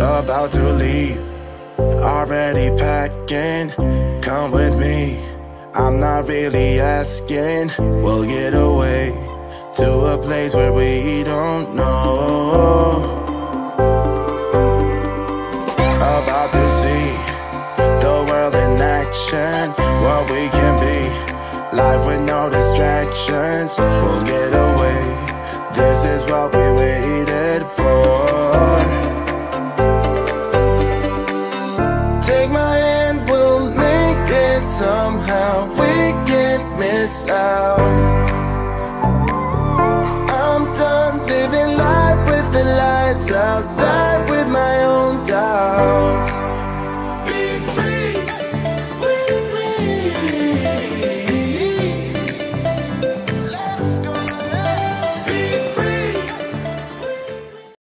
about to leave, already packing. Come with me, I'm not really asking. We'll get away to a place where we don't know. About to see the world in action, what we can be, life with no distractions. We'll get away, this is what we waited for. Take my hand, we'll make it somehow. We can't miss out. I'm done living life with the lights out.